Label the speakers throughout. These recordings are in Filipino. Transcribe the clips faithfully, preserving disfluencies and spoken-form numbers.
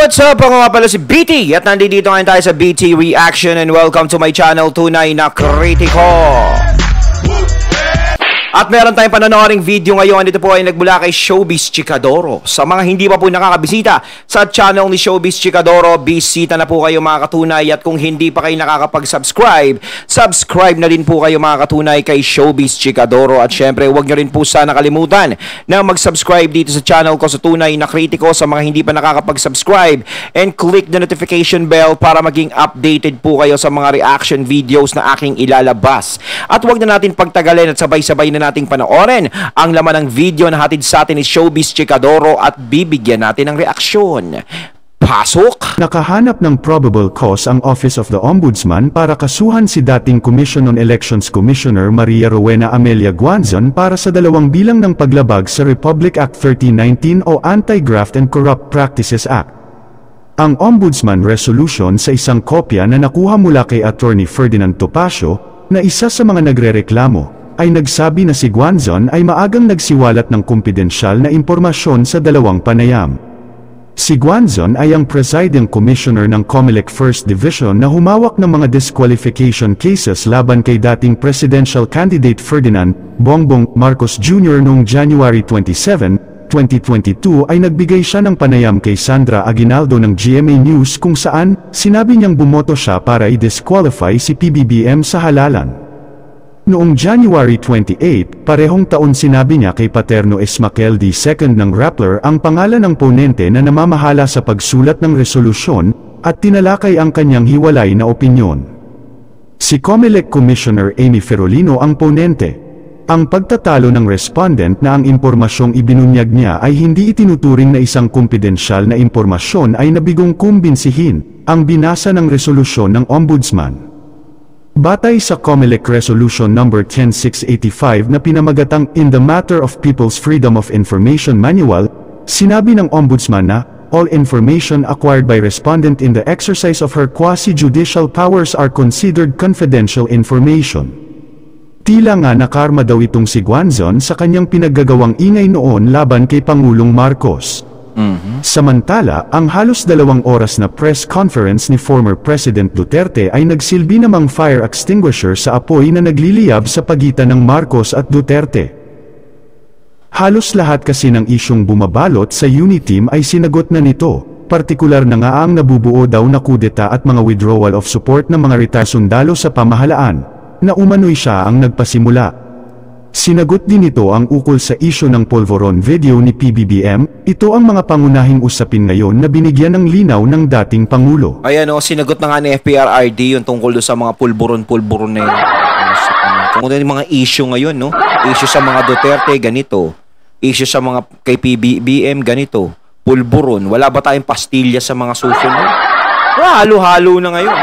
Speaker 1: what's up? Ako nga pala si B T at nandito ngayon tayo sa B T Reaction and welcome to my channel, Tunay na Kritiko. At meron tayong panonooring video ngayon. Ito po ay nagmula kay Showbiz Chikadoro. Sa mga hindi pa po nakakabisita sa channel ni Showbiz Chikadoro, bisita na po kayo mga katunay. At kung hindi pa kayo nakakapag-subscribe, subscribe na din po kayo mga katunay kay Showbiz Chikadoro. At syempre, huwag nyo rin po sana kalimutan na mag-subscribe dito sa channel ko sa Tunay na Kritiko sa mga hindi pa nakakapag-subscribe. And click the notification bell para maging updated po kayo sa mga reaction videos na aking ilalabas. At huwag na natin pagtagalin at sabay-sabay na nating panoorin ang laman ng video na hatid sa atin ni Showbiz Chikadoro at bibigyan natin ng reaksyon. Pasok!
Speaker 2: Nakahanap ng probable cause ang Office of the Ombudsman para kasuhan si dating Commission on Elections Commissioner Maria Rowena Amelia Guanzon para sa dalawang bilang ng paglabag sa Republic Act thirteen nineteen o Anti-Graft and Corrupt Practices Act. Ang Ombudsman Resolution sa isang kopya na nakuha mula kay Attorney Ferdinand Topacio, na isa sa mga nagrereklamo, ay nagsabi na si Guanzon ay maagang nagsiwalat ng kumpidensyal na impormasyon sa dalawang panayam. Si Guanzon ay ang Presiding Commissioner ng COMELEC First Division na humawak ng mga disqualification cases laban kay dating presidential candidate Ferdinand Bongbong Marcos Junior noong January twenty-seventh, twenty twenty-two ay nagbigay siya ng panayam kay Sandra Aguinaldo ng G M A News kung saan sinabi niyang bumoto siya para i-disqualify si P B B M sa halalan. Noong January twenty-eighth, parehong taon sinabi niya kay Paterno Esmaquel the second ng Rappler ang pangalan ng ponente na namamahala sa pagsulat ng resolusyon at tinalakay ang kanyang hiwalay na opinyon. Si COMELEC Commissioner Amy Ferolino ang ponente. Ang pagtatalo ng respondent na ang impormasyong ibinunyag niya ay hindi itinuturing na isang kumpidensyal na impormasyon ay nabigong kumbinsihin ang binasa ng resolusyon ng Ombudsman. Batay sa COMELEC Resolution number ten six eighty-five na pinamagatang In the Matter of People's Freedom of Information Manual, sinabi ng Ombudsman na, all information acquired by respondent in the exercise of her quasi-judicial powers are considered confidential information. Tila nga nakarma daw itong si Guanzon sa kanyang pinaggagawang ingay noon laban kay Pangulong Marcos. Mm-hmm. Samantala, ang halos dalawang oras na press conference ni former President Duterte ay nagsilbi namang fire extinguisher sa apoy na nagliliyab sa pagitan ng Marcos at Duterte. Halos lahat kasi ng isyong bumabalot sa Uniteam ay sinagot na nito, partikular na nga ang nabubuo daw na kudeta at mga withdrawal of support ng mga retired sundalo sa pamahalaan, na umano'y siya ang nagpasimula. Sinagot din ito ang ukol sa isyu ng polvoron video ni P B B M. Ito ang mga pangunahing usapin ngayon na binigyan ng linaw ng dating Pangulo.
Speaker 1: Ayan o, sinagot na nga ni F P R R D yung tungkol sa mga pulburon-pulburon na yun. Tungkol na yung mga issue ngayon, no? Issue sa mga Duterte, ganito. Issue sa mga kay P B B M, ganito. Pulburon. Wala ba tayong pastilya sa mga susunod? Halo-halo na ngayon.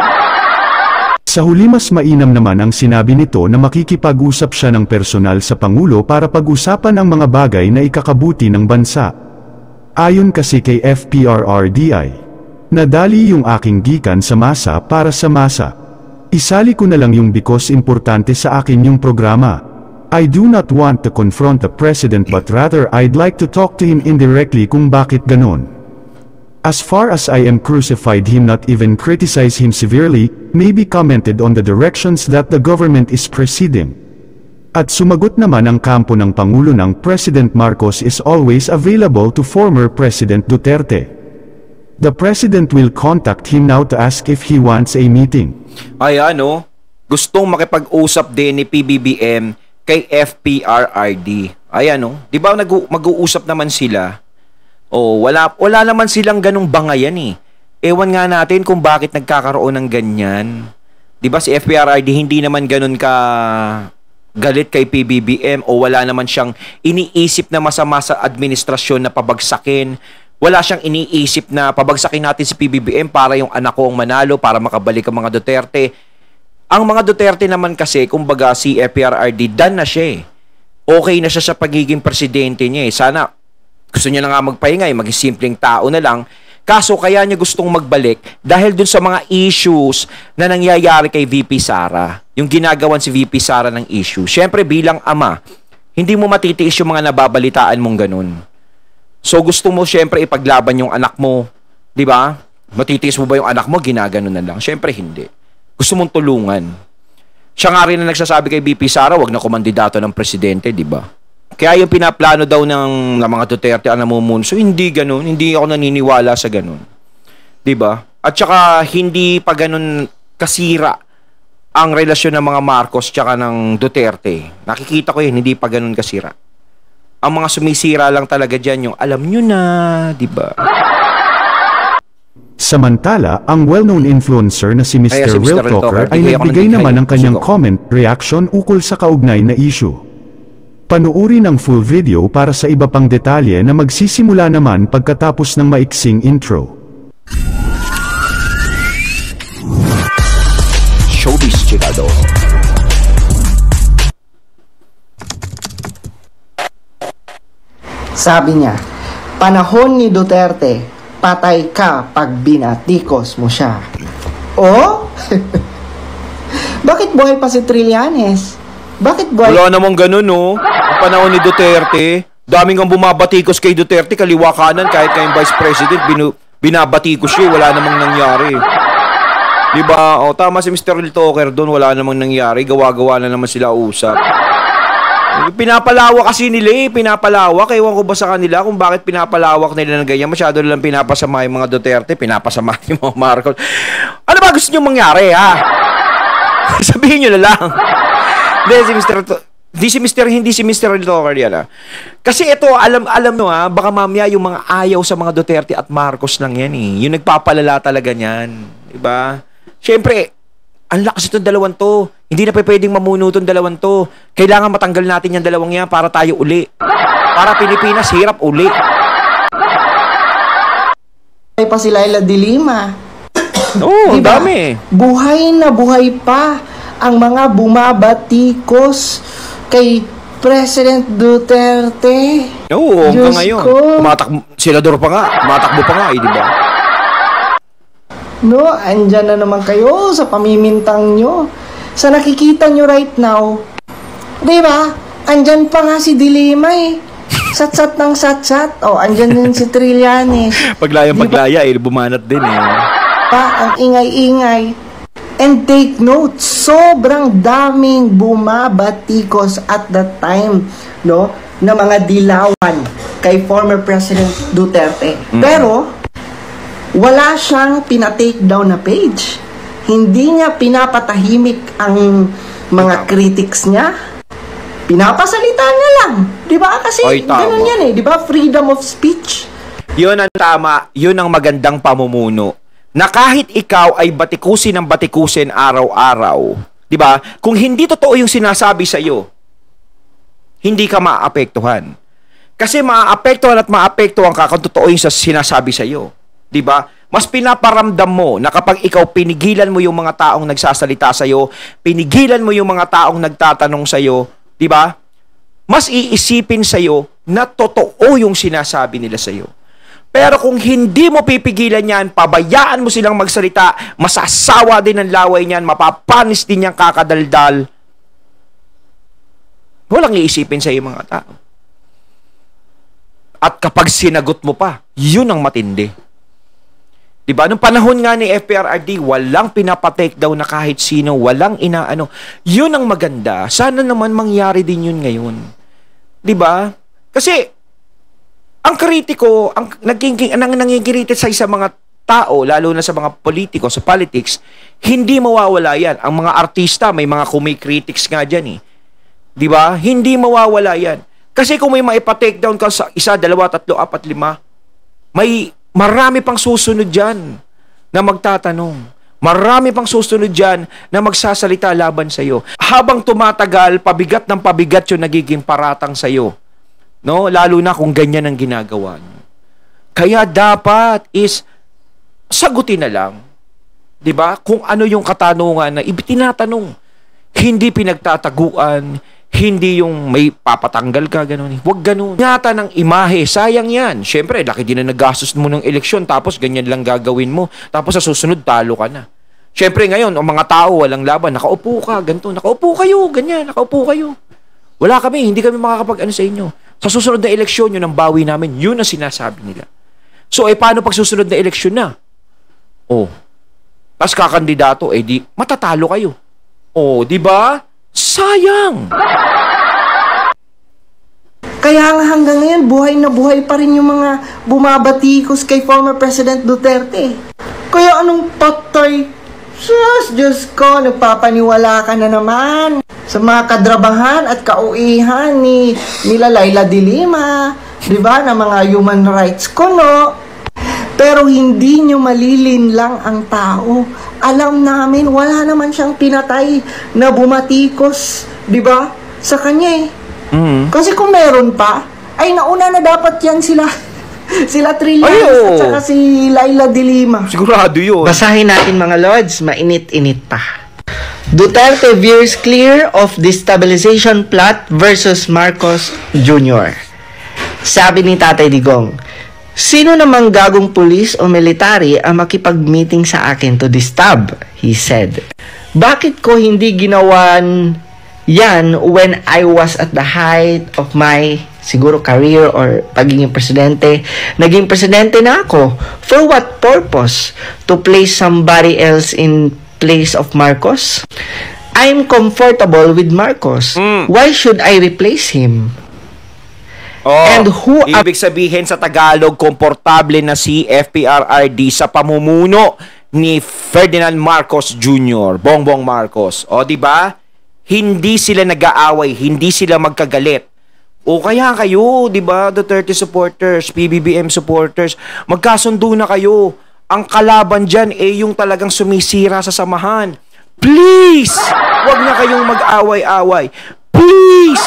Speaker 2: Sa huli mas mainam naman ang sinabi nito na makikipag-usap siya ng personal sa Pangulo para pag-usapan ang mga bagay na ikakabuti ng bansa. Ayon kasi kay F P R R D I, nadali yung aking gikan sa masa para sa masa. Isali ko na lang yung because importante sa akin yung programa. I do not want to confront the President but rather I'd like to talk to him indirectly kung bakit ganon. As far as I am crucified him not even criticize him severely, maybe commented on the directions that the government is proceeding. At sumagot naman ang kampo ng Pangulo ng President Marcos is always available to former President Duterte. The President will contact him now to ask if he wants a meeting.
Speaker 1: Ay ano, gustong makipag-usap din ni P B B M kay F P R R D. Ay ano, di ba mag-uusap naman sila? Oh, wala wala naman silang ganung bangayan eh. Ewan nga natin kung bakit nagkakaroon ng ganyan. 'Di ba si F P R R D hindi naman ganun ka galit kay P B B M o wala naman siyang iniisip na masama sa administrasyon na pabagsakin. Wala siyang iniisip na pabagsakin natin si P B B M para yung anak ko ang manalo para makabalik ang mga Duterte. Ang mga Duterte naman kasi, kumbaga si F P R R D done na siya eh. Okay na siya sa pagiging presidente niya eh. Sana gusto niya na nga magpahinga, eh, maging simpleng tao na lang. Kaso kaya niya gustong magbalik dahil dun sa mga issues na nangyayari kay V P Sara. Yung ginagawan si V P Sara ng issue. Siyempre bilang ama, hindi mo matitiis yung mga nababalitaan mong ganun. So gusto mo siyempre ipaglaban yung anak mo Di ba? Matitiis mo ba yung anak mo? Ginagano na lang. Siyempre, hindi. Gusto mong tulungan. Siya nga rin na nagsasabi kay B P Sara, wag na kumandidato ng presidente, di ba? Kaya yung pinaplano daw ng, ng mga Duterte ang namumuno. So, hindi ganun. Hindi ako naniniwala sa ganun. Di ba? At saka, hindi pa ganun kasira ang relasyon ng mga Marcos tsaka ng Duterte. Nakikita ko yun, hindi pa ganun kasira. Ang mga sumisira lang talaga dyan yung alam nyo na, di ba?
Speaker 2: Samantala, ang well-known influencer na si Mister
Speaker 1: Ay, si Mister
Speaker 2: Real Talker
Speaker 1: Talker,
Speaker 2: ay
Speaker 1: bigay ako
Speaker 2: nagbigay
Speaker 1: ng
Speaker 2: naman
Speaker 1: bigay.
Speaker 2: ng kanyang
Speaker 1: Sige.
Speaker 2: comment, reaction ukol sa kaugnay na issue. Panuuri ng full video para sa iba pang detalye na magsisimula naman pagkatapos ng maiksing intro.
Speaker 1: Showbiz, chikado.
Speaker 3: Sabi niya, panahon ni Duterte, patay ka pag binatikos mo siya. Oh? Bakit buhay pa si Trillanes? Bakit buhay...
Speaker 1: Wala namang ganun, no? Ang panahon ni Duterte, daming kang bumabatikos kay Duterte, kaliwa kanan, kahit kayong Vice President, binu binabatikos siya, wala namang nangyari. Diba? O, tama si Mister Real Talker doon, wala namang nangyari, gawa-gawa na naman sila usap. Pinapalawak kasi nila eh, pinapalawak. Ewan ko ba sa kanila kung bakit pinapalawak nila ng ganyan. Masyado nilang pinapasama yung mga Duterte, pinapasama yung mga Marcos. Ano ba gusto nyo mangyari, ha? Sabihin nyo na lang. Hindi si Mister Hindi si Mister Hindi si Mister Talker yan, ha? Kasi ito, alam, alam nyo, ha? Baka mamaya yung mga ayaw sa mga Duterte at Marcos lang yan, eh. Yung nagpapalala talaga niyan. Diba? Siyempre, ang lakas itong dalawang to. Hindi na pa pwedeng mamuno itong dalawang to. Kailangan matanggal natin yung dalawang yan para tayo uli. Para Pilipinas, hirap uli.
Speaker 3: Buhay pa si Laila de Lima.
Speaker 1: Oo, oh,
Speaker 3: Diba?
Speaker 1: dami.
Speaker 3: Buhay na buhay pa ang mga bumabatikos kay President Duterte.
Speaker 1: Oo, hanggang
Speaker 3: Diyos
Speaker 1: ngayon.
Speaker 3: ko.
Speaker 1: Tumatakbo, senador pa nga. Tumatakbo pa nga, eh, di ba?
Speaker 3: No, andyan na naman kayo sa pamimintang nyo. Sa nakikita nyo right now, di ba? Andyan pa nga si Dilima eh. Satsat ng satsat. O, oh, andyan din si Trillanes.
Speaker 1: Paglayang
Speaker 3: Di ba?
Speaker 1: paglaya, eh, bumanat din, eh.
Speaker 3: Pa, ang ingay-ingay. And take note, sobrang daming bumabatikos at that time, no? Na mga dilawan kay former President Duterte.
Speaker 1: Mm.
Speaker 3: Pero, wala siyang pinatake down na page. Hindi niya pinapatahimik ang mga critics niya. Pinapasalita niya lang. Di ba? Kasi
Speaker 1: Oy, tama.
Speaker 3: ganun yan eh. Di ba? Freedom of speech.
Speaker 1: Yun ang tama. Yun ang magandang pamumuno. Na kahit ikaw ay batikusin ng batikusin araw-araw, di ba? Kung hindi totoo yung sinasabi sa iyo, hindi ka maapektuhan. Kasi maapektuhan at maapektuhan ka kung totoo yung sinasabi sa iyo. Di ba? Mas pinaparamdam mo na kapag ikaw pinigilan mo yung mga taong nagsasalita sa iyo, pinigilan mo yung mga taong nagtatanong sa iyo, di ba? Mas iisipin sa iyo na totoo yung sinasabi nila sa iyo. Pero kung hindi mo pipigilan yan, pabayaan mo silang magsalita, masasawa din ang laway niyan, mapapanis din niyang kakadaldal. Walang iisipin sa iyo mga tao. At kapag sinagot mo pa, yun ang matindi. Diba? Nung panahon nga ni F P R R D, walang pinapatake daw na kahit sino, walang inaano. Yun ang maganda. Sana naman mangyari din yun ngayon. Diba? Kasi, ang kritiko, ang naging ang nangingiritit sa isang mga tao, lalo na sa mga politiko, sa politics, hindi mawawala yan. Ang mga artista, may mga kumikritics nga dyan eh. Di ba? Hindi mawawala yan. Kasi kung may maipa-take down ka sa isa, dalawa, tatlo, apat, lima, may marami pang susunod dyan na magtatanong. Marami pang susunod dyan na magsasalita laban sa'yo. Habang tumatagal, pabigat ng pabigat yung nagiging paratang sa'yo. No, lalo na kung ganyan ang ginagawa niyo. Kaya dapat is sagutin na lang. 'Di ba? Kung ano yung katanungan na ibitinatanong. Hindi pinagtataguan, hindi yung may papatanggal ka ganun. Huwag ganun. Ingatan ng imahe, sayang 'yan. Syempre, laki din na nagastos mo ng eleksyon tapos ganyan lang gagawin mo. Tapos sa susunod talo ka na. Syempre ngayon, ang mga tao walang laban, nakaupo ka, ganito, nakaupo kayo, ganyan, nakaupo kayo. Wala kami, hindi kami makakapag-ano sa inyo. Sa susunod na eleksyon, yun ang bawi namin. Yun ang sinasabi nila. So, eh, paano pag susunod na eleksyon na? Oh. Tapos kakandidato, eh, di, matatalo kayo. Oh, di ba? Sayang!
Speaker 3: Kaya nga hanggang ngayon, buhay na buhay pa rin yung mga bumabatikos kay former President Duterte. Kaya anong patay? Sus, Diyos ko, nagpapaniwala ka na naman sa mga kadrabahan at kauihan ni nila Laila de Lima, di ba, na mga human rights kuno. Pero hindi nyo malilin lang ang tao. Alam namin, wala naman siyang pinatay na bumatikos, di ba, sa kanya eh.
Speaker 1: Mm-hmm.
Speaker 3: Kasi kung meron pa, ay nauna na dapat yan sila. Sila Trillanes
Speaker 1: Ay, oo.
Speaker 3: at saka si Laila de Lima.
Speaker 1: Sigurado yun.
Speaker 3: Basahin natin mga lords, mainit-init pa. Duterte veers clear of destabilization plot versus Marcos Junior Sabi ni Tatay Digong, sino namang gagong pulis o military ang makipag-meeting sa akin to disturb? He said. Bakit ko hindi ginawan yan when I was at the height of my siguro career or pagiging presidente? Naging presidente na ako. For what purpose? To place somebody else in place of Marcos? I'm comfortable with Marcos.
Speaker 1: Mm.
Speaker 3: Why should I replace him?
Speaker 1: Oh,
Speaker 3: And who
Speaker 1: ibig sabihin sa Tagalog, komportable na si F P R R D sa pamumuno ni Ferdinand Marcos Junior Bongbong Marcos. O, di ba? Hindi sila nag-aaway, hindi sila magkagalit. O kaya kayo, di ba, Duterte supporters, P B B M supporters, magkasundo na kayo. Ang kalaban dyan eh yung talagang sumisira sa samahan. Please! Huwag na kayong mag-away-away. Please!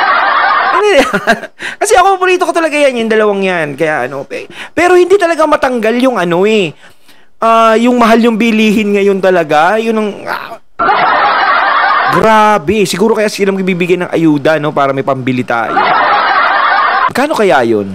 Speaker 1: Kasi ako, paborito ko talaga yan, yung dalawang yan. Kaya ano, pero hindi talaga matanggal yung ano eh. Uh, yung mahal yung bilihin ngayon talaga, yun ang... Uh, grabe. Siguro kaya sila magbibigay ng ayuda, no, para may pambili tayo. Kano kaya yun?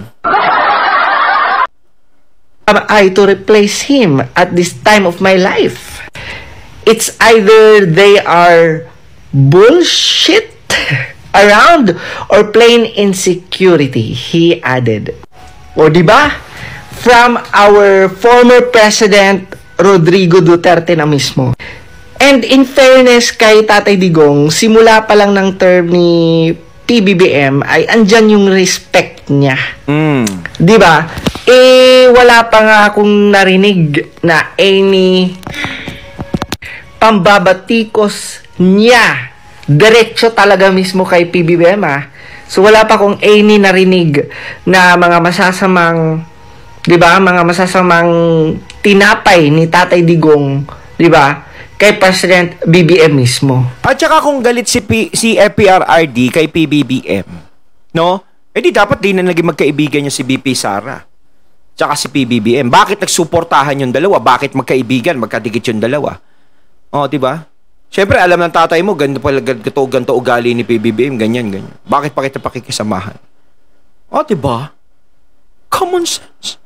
Speaker 3: Am I to replace him at this time of my life? It's either they are bullshit around or plain insecurity, he added. O diba? From our former President Rodrigo Duterte na mismo. And in fairness kay Tatay Digong, simula pa lang ng term ni P B B M ay andyan yung respect niya.
Speaker 1: Mm.
Speaker 3: 'Di ba? Eh wala pa nga akong narinig na any pambabatikos niya. Diretso talaga mismo kay P B B M ah. So wala pa akong any narinig na mga masasamang, 'di ba? Mga masasamang tinapay ni Tatay Digong, 'di ba? Kay President B B M mismo.
Speaker 1: At saka kung galit si, P, si F P R R D kay P B B M, no? Eh di dapat din na naging magkaibigan niya si B P Sara. Tsaka si P B B M. Bakit nagsuportahan yung dalawa? Bakit magkaibigan? Magkadikit yung dalawa? Oh, di ba? Siyempre, alam ng tatay mo, ganito pala, ganito, ganito ugali ni P B B M, ganyan, ganyan. Bakit pa kita pakikisamahan? Oh, di ba? Common sense.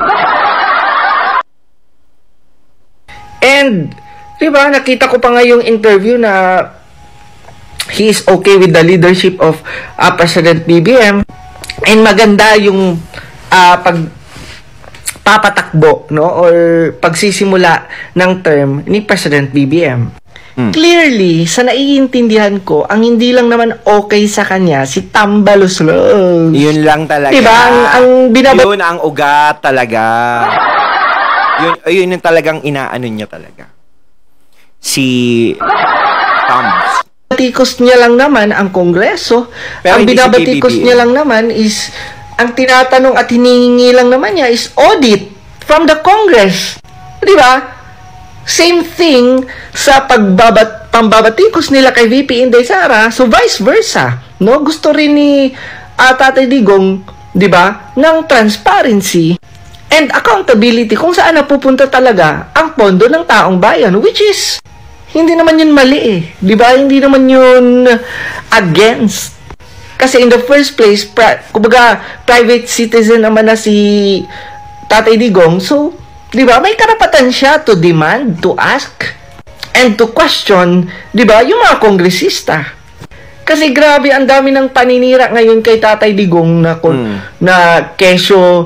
Speaker 3: And diba, nakita ko pa nga yung interview na he is okay with the leadership of uh, President B B M and maganda yung uh, pag papatakbo, no, or pagsisimula ng term ni President B B M. Hmm. Clearly, sa naiintindihan ko, ang hindi lang naman okay sa kanya si Tambaluslos.
Speaker 1: Yun lang talaga.
Speaker 3: Diba? Ang, ang binab-
Speaker 1: yun ang ugat talaga. yun, yun yung talagang inaano niya talaga. Si Tams.
Speaker 3: Binabatikos niya lang naman ang Kongreso.
Speaker 1: Pero
Speaker 3: ang
Speaker 1: si
Speaker 3: binabatikos niya lang naman is, ang tinatanong at hinihingi lang naman niya is audit from the Congress. Di ba? Same thing sa pagbabat pambabatikos nila kay V P Inday Sara, so vice versa. No? Gusto rin ni uh, Tatay Digong, di ba, ng transparency and accountability kung saan napupunta talaga ang pondo ng taong bayan, which is hindi naman yun mali eh. Di ba? Hindi naman yun against. Kasi in the first place, pri- kumbaga, private citizen naman na si Tatay Digong. So, di ba? May karapatan siya to demand, to ask, and to question, di ba? Yung mga kongresista. Kasi grabe, ang dami ng paninira ngayon kay Tatay Digong na, hmm. na kesyo,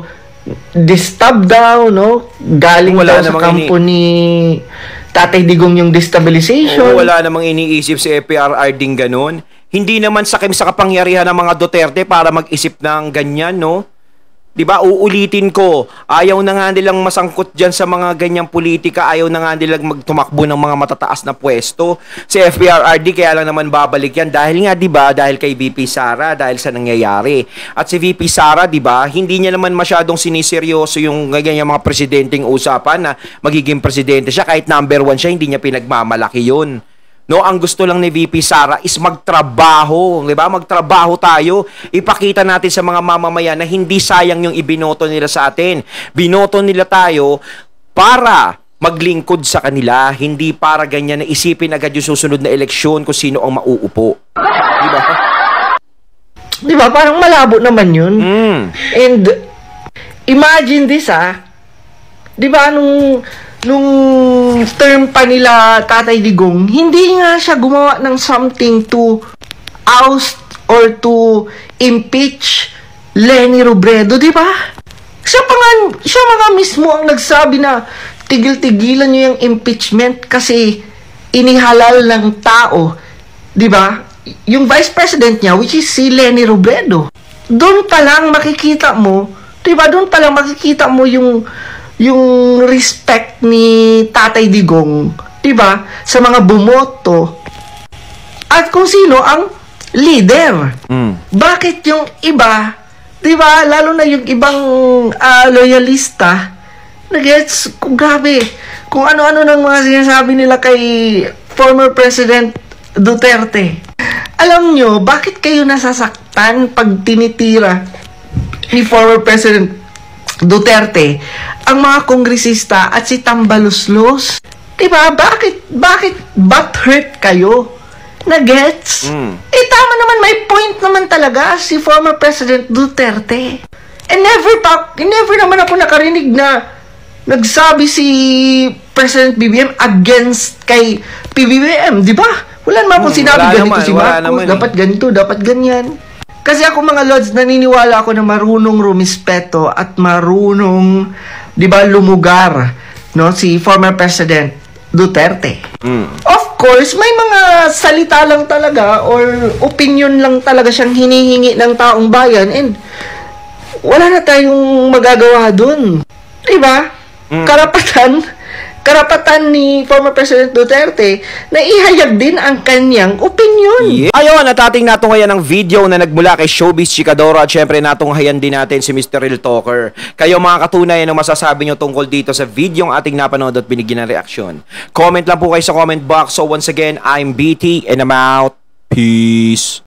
Speaker 3: distab daw, no? Galing
Speaker 1: Wala
Speaker 3: daw sa
Speaker 1: namang
Speaker 3: kampo ni Tatay Digong yung destabilization.
Speaker 1: Oo, wala namang iniisip si F P R R ding ganun. Hindi naman sakim sa kapangyarihan ng mga Duterte para mag-isip ng ganyan, no? 'Di ba? Uulitin ko, ayaw na nga nilang masangkot diyan sa mga ganyang politika, ayaw na nga nilang magtumakbo ng mga matataas na pwesto. Si F P R R D kaya lang naman babalik yan dahil nga 'di ba, dahil kay V P Sara, dahil sa nangyayari. At si V P Sara, 'di ba, hindi niya naman masyadong siniseryoso yung ganyang mga presidenteng usapan na magiging presidente siya kahit number one siya, hindi niya pinagmamalaki 'yun. No, ang gusto lang ni V P Sara is magtrabaho, 'di ba? Magtrabaho tayo. Ipakita natin sa mga mamamayan na hindi sayang yung ibinoto nila sa atin. Binoto nila tayo para maglingkod sa kanila, hindi para ganyan na isipin agad yung susunod na eleksyon kung sino ang mauupo. 'Di ba?
Speaker 3: 'Di ba? Parang malabo naman 'yun.
Speaker 1: Mm.
Speaker 3: And imagine this, ah. 'Di ba nung nung term pa nila Tatay Digong, hindi nga siya gumawa ng something to oust or to impeach Leni Robredo, di ba? Siya pa nga, siya mga mismo ang nagsabi na tigil-tigilan niyo yung impeachment kasi inihalal ng tao, di ba? Yung vice president niya, which is si Leni Robredo. Doon pa lang makikita mo, di ba? Doon pa lang makikita mo yung yung respect ni Tatay Digong, 'di ba, sa mga bumoto at kung sino ang leader.
Speaker 1: Mm.
Speaker 3: Bakit yung iba, 'di ba, lalo na yung ibang uh, loyalista, nagets kung grabe, kung ano-ano ng mga sinasabi nila kay former President Duterte. Alam nyo, bakit kayo nasasaktan pag tinitira ni former President Duterte ang mga kongresista at si Tambaluslos? Diba? Bakit, bakit butthurt kayo? Na-gets?
Speaker 1: Mm.
Speaker 3: Eh, tama naman, may point naman talaga si former President Duterte. And never pa, never naman ako nakarinig na nagsabi si President B B M against kay P B B M, di ba? Wala naman akong
Speaker 1: Hmm,
Speaker 3: sinabi
Speaker 1: wala
Speaker 3: ganito
Speaker 1: naman,
Speaker 3: si
Speaker 1: wala
Speaker 3: Marcos,
Speaker 1: naman eh.
Speaker 3: dapat ganito, dapat ganyan. Kasi ako mga Lods, naniniwala ako na marunong rumispeto at marunong, di ba, lumugar, no, si former President Duterte.
Speaker 1: Mm.
Speaker 3: Of course, may mga salita lang talaga or opinion lang talaga siyang hinihingi ng taong bayan and wala na tayong magagawa dun. Diba?
Speaker 1: Mm.
Speaker 3: Karapatan, karapatan ni former President Duterte na ihayag din ang kanyang opinion.
Speaker 1: Yeah. Ayun, at ating natunghayan ng video na nagmula kay Showbiz Chikadora at syempre natunghayan din natin si Mister Real Talker. Kayo mga katunay, ano masasabi nyo tungkol dito sa video ang ating napanood at binigyan ng reaksyon? Comment lang po kayo sa comment box. So once again, I'm B T and I'm out. Peace.